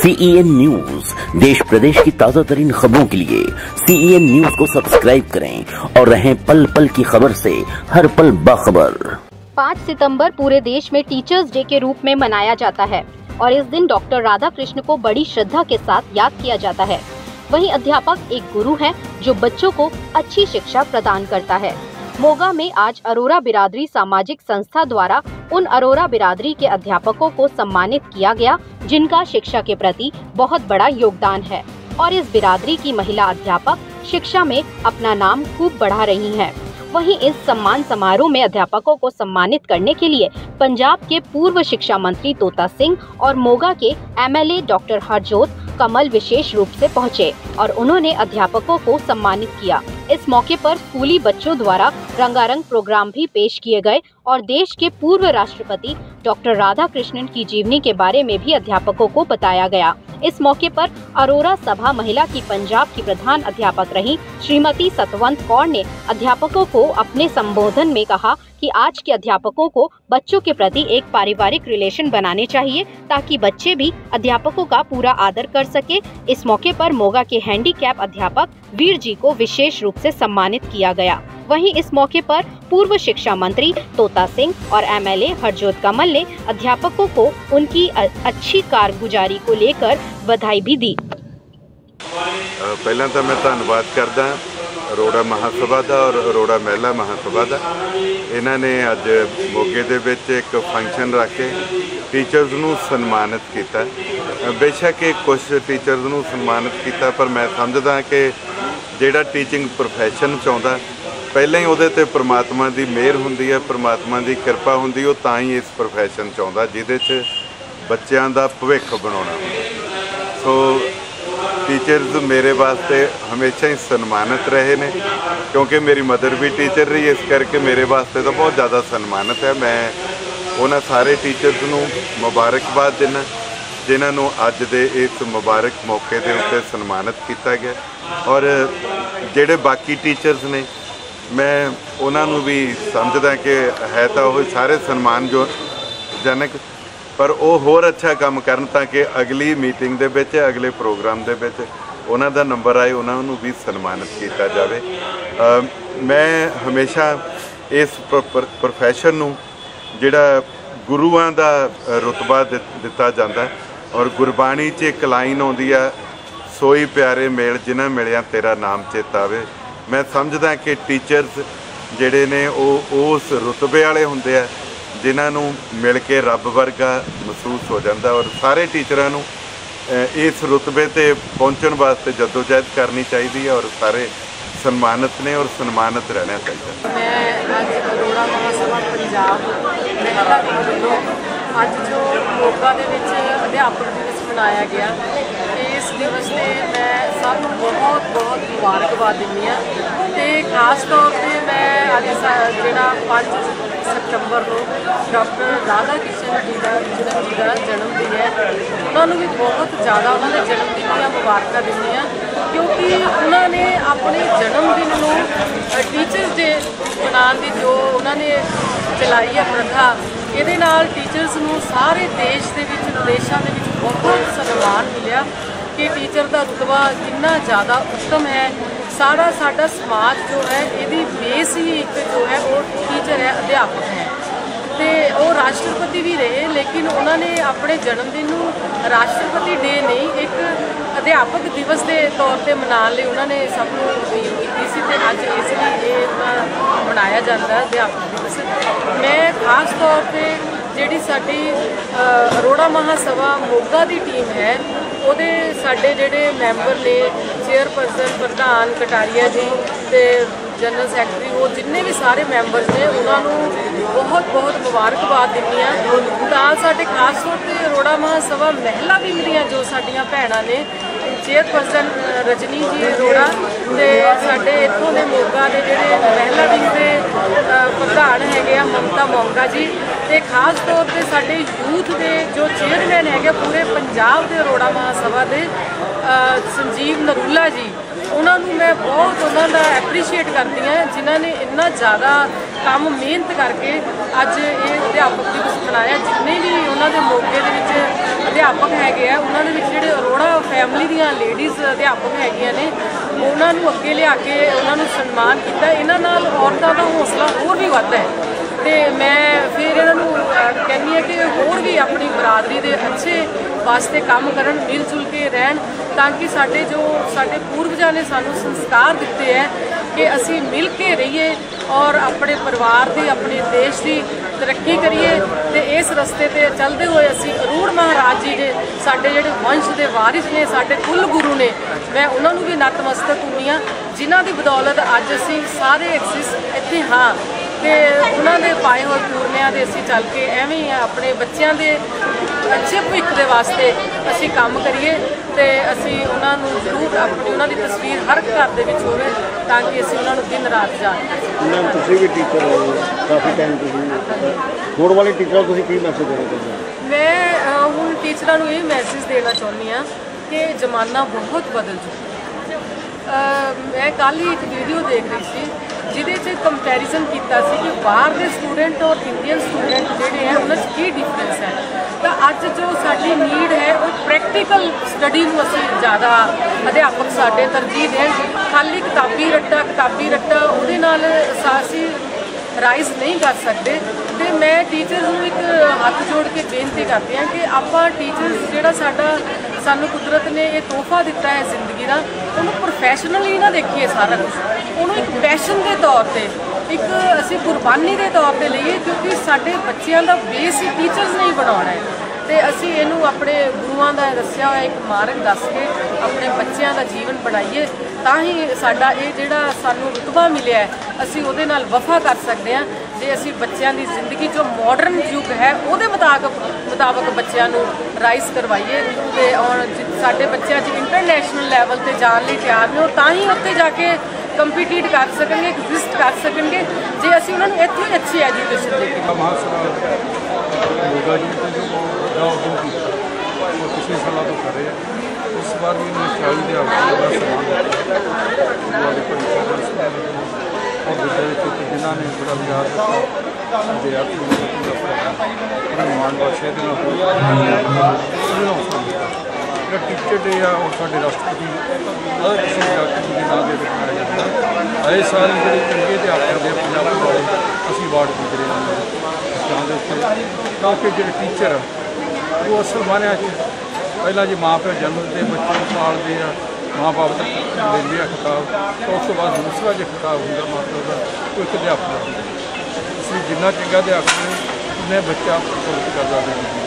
CEN news देश प्रदेश की ताजा तरीन खबरों के लिए CEN न्यूज को सब्सक्राइब करें और रहें पल पल की खबर से हर पल बाखबर। 5 सितंबर पूरे देश में टीचर्स डे के रूप में मनाया जाता है और इस दिन डॉक्टर राधा कृष्ण को बड़ी श्रद्धा के साथ याद किया जाता है। वहीं अध्यापक एक गुरु है जो बच्चों को अच्छी शिक्षा प्रदान करता है। मोगा में आज अरोरा बिरादरी सामाजिक संस्था द्वारा उन अरोरा बिरादरी के अध्यापकों को सम्मानित किया गया जिनका शिक्षा के प्रति बहुत बड़ा योगदान है और इस बिरादरी की महिला अध्यापक शिक्षा में अपना नाम खूब बढ़ा रही हैं। वहीं इस सम्मान समारोह में अध्यापकों को सम्मानित करने के लिए पंजाब के पूर्व शिक्षा मंत्री तोता सिंह और मोगा के MLA डॉक्टर हरजोत कमल विशेष रूप से पहुंचे और उन्होंने अध्यापकों को सम्मानित किया। इस मौके पर स्कूली बच्चों द्वारा रंगारंग प्रोग्राम भी पेश किए गए और देश के पूर्व राष्ट्रपति डॉक्टर राधा कृष्णन की जीवनी के बारे में भी अध्यापकों को बताया गया। इस मौके पर अरोरा सभा महिला की पंजाब की प्रधान अध्यापक रही श्रीमती सतवंत कौर ने अध्यापकों को अपने संबोधन में कहा कि आज के अध्यापकों को बच्चों के प्रति एक पारिवारिक रिलेशन बनाने चाहिए ताकि बच्चे भी अध्यापकों का पूरा आदर कर सके। इस मौके पर मोगा के हैंडीकैप अध्यापक वीर जी को विशेष रूप से सम्मानित किया गया। वहीं इस मौके पर पूर्व शिक्षा मंत्री तोता सिंह और MLA हरजोत कमल ने अध्यापकों को उनकी अच्छी कारगुजारी को लेकर बधाई भी दी। पहला तो मैं धन्यवाद करदा अरोड़ा महासभा का और अरोड़ा महिला महासभा का। इन्हों ने अज मोगे दे विच एक फंक्शन रख के टीचर्स नूं सन्मानित किया। बेशक कुछ टीचर्स नूं सन्मानित किया पर मैं समझदा कि जिहड़ा टीचिंग प्रोफैशन चाहुंदा पहले ही उहदे ते परमात्मा की मेहर हुंदी है, परमात्मा की कृपा हुंदी, वो तां ही इस प्रोफैशन चाहुंदा जिहदे च बच्चों का भविख बनाउणा। सो टीचर्स मेरे वास्ते हमेशा ही सन्मानित रहे ने क्योंकि मेरी मदर भी टीचर रही, इस करके मेरे वास्ते तो बहुत ज़्यादा सन्मानित है। मैं उन्होंने सारे टीचर्स नूं मुबारकबाद देना जिन्होंने अज दे इस मुबारक मौके के उत्ते सन्मानित किया गया और जिहड़े बाकी टीचर्स ने मैं उन्होंने भी समझदा कि है तो वो सारे सन्मानजनक पर वो होर अच्छा काम करन ताकि अगली मीटिंग दे विच अगले प्रोग्राम दे विच उन्हां दा नंबर आए उन्होंने भी सन्मानित किया जाए। मैं हमेशा इस प्रोफैशन नूं जिहड़ा गुरुआं दा रुतबा दिता जाता और गुरबाणी च एक लाइन आउंदी आ सोई प्यारे मेल जिन्हां मिलिया तेरा नाम चेता आवे। मैं समझदा कि टीचर्स जिहड़े ने उस रुतबे वाले हुंदे आ जिन्होंने मिल के रब वर्गा महसूस हो जाता और सारे टीचरों को इस रुतबे ते पहुँचने वास्ते जदोजहद करनी चाहिए और सारे सन्मानित ने और सन्मानित रहना चाहिए। मैं अज अरोड़ा महासभा पंजाब महिला वालों अज जो मोगा दे विच अध्यापक दिवस मनाया गया, इस दिवस से मैं सब बहुत बहुत मुबारकबाद दिंदी हाँ। तो खास तौर पर मैं अज जिहड़ा 5 सितंबर को डॉक्टर राधा कृष्ण जी का जन्मदिन है, उन्होंने भी बहुत ज़्यादा उन्होंने जन्मदिन दी मुबारक दिंदी हाँ क्योंकि उन्होंने अपने जन्मदिन को टीचर्स डे मनाने की जो उन्होंने चलाई है प्रथा, ये टीचर्स को सारे देश के विदेशों के बहुत सम्मान मिला कि टीचर का रुतबा कितना ज़्यादा उत्तम है। सारा साडा समाज जो है यदि बेस ही एक जो है वो टीचर है, अध्यापक है। तो वो राष्ट्रपति भी रहे लेकिन उन्होंने अपने जन्मदिन को राष्ट्रपति डे नहीं एक अध्यापक दिवस के तौर पर मनाने लिए उन्होंने सबको अपील की सी ते अज इसलिए मनाया जाता है अध्यापक दिवस। मैं खास तौर पर जिहड़ी साडी अरोड़ा महासभा मोगा की टीम है ਉਹਦੇ ਸਾਡੇ ਜਿਹੜੇ ਮੈਂਬਰ ਨੇ ਚੇਅਰਪਰਸਨ ਪ੍ਰਧਾਨ ਕਟਾਰੀਆ ਜੀ ਤੇ जनरल सैकटरी वो जिन्ने भी सारे मैंबर्स ने उन्होंने बहुत बहुत मुबारकबाद दिंदी हाँ। तो साढ़े खास तौर पर अरोड़ा महासभा महिला विंग दियाँ जो साड़ियाँ भैणां ने चेयरपर्सन रजनी जी अरोड़ा ते साडे इत्थों के मोगा के जिहड़े महिला विंग के प्रधान है ममता मोंगा जी ते खास तौर पर साडे यूथ के जो चेयरमैन है पूरे पंजाब के अरोड़ा महासभा के संजीव नरूला जी, उन्होंने मैं बहुत उन्होंने एप्रीशिएट करती हाँ जिन्होंने इन्ना ज़्यादा काम मेहनत करके अज ये अध्यापक दिवस मनाया। जिन्ने भी उन्होंने मोगे के अध्यापक है उन्होंने जो फैमिली दियां लेडीज़ अध्यापक हैगियां ने उन्हां नूं अगे लिया के उन्हां नूं सन्मान किया। इन्हां नाल औरतां दा हौसला होर भी वधदा है ते मैं फिर इन्हां नूं कहनी है कि होर भी अपनी बरादरी दे अच्छे वास्ते काम करन, मिल जुल के रहन, ताकि साडे जो साडे पूर्वजां ने सानूं संस्कार दिते हैं कि असी मिल के रहिए और अपने परिवार की अपने देश की तरक्की करिए। तो इस रस्ते ते चलते हुए असी अरूड़ महाराज जी ने साडे जिहड़े वंश के वारिस ने साडे कुल गुरु ने मैं उन्होंने भी नतमस्तक हुंदी हां जिन्हां दी बदौलत अज असी सारे एग्जिस्ट इत्थे हाँ ते उन्होंने पाए हुए पूर्णिया दे असी चल के एवें ही अपने बच्चों के अच्छे भविख के वास्ते असी काम करिए ते असी उन्होंने जरूर अपनी उन्होंने तस्वीर हर घर दे विच होवे ताकि असी उन्होंने दिन रात जान। तुसीं भी टीचर हो काफ़ी टाइम होण वाले टीचर तुसीं की मैसेज देना चाहुंदे हो? मैं हुण टीचरां नूं ये मैसेज देना चाहुंदी हां कि जमाना बहुत बदल चुका। मैं कल ही एक वीडियो देख रही थी जिहदे कंपैरिजन किया कि बाहर के स्टूडेंट और इंडियन स्टूडेंट जोड़े हैं उन्होंने की डिफरेंस है। तो अज जो साडी नीड है वो प्रैक्टिकल स्टडी को असी ज़्यादा अध्यापक साडे तरजीह दें। खाली किताबी रट्टा उहदे नाल असी राइज नहीं कर सकते। तो मैं टीचर्स नूं एक हाथ जोड़ के बेनती करती हैं कि आपां टीचर्स जिहड़ा साडा सानू कुदरत ने ये तोहफा दिता है जिंदगी का उन्होंने प्रोफैशनली ना देखिए सारा कुछ, उन्होंने एक पैशन के तौर पर एक असी कुर्बानी के तौर पर लीए क्योंकि साडे बच्चों का बेस ही टीचर्स नहीं बनाना है। तो असी इनू अपने गुरुआं दा दस्सिया होया एक मार्ग दस के अपने बच्चों का जीवन बनाइए तां ही साडा ये जिहड़ा सानू रुतबा मिलिया है असी उहदे नाल वफा कर सकते हैं। जे असी बच्चों की जिंदगी जो मॉडर्न युग है उहदे मुताबक बच्चों को राइज करवाइए तो और साडे बच्चे इंटरनेशनल लैवल पर जाने लिए तैयार ने तां ही उत्ते जाके कंपीटीट कर सकेंगे, एग्जिस्ट कर सकेंगे जे असी उन्होंने इत्थे ही अच्छी एजुकेशन देंगे। पिछले सालों तो कर रहे हैं, इस बार भी उन्होंने 40 अध्यापक और विद्यार्थी जिन्होंने बड़ा विचार विद्यार्थी मान बख्शे टीचर डे आ और साढ़े राष्ट्रपति किसी जाति के नाम से मनाया जाता है। आए साल जो चंगे अध्यापक के पंजाब वाले असी अवार्ड दिते रहे ताकि जो टीचर वो असल मानिया पहला जी माँ प्यो जन्मते बच्चों पालते हैं माँ बाप तक लेंगे खिताब तो उस बाद दूसरा जो खिताब होंगे माँ प्यो का वो एक अध्यापक इसलिए जिन्ना चंगा अध्यापक उन्हें बच्चा प्रफुल्लित करता है।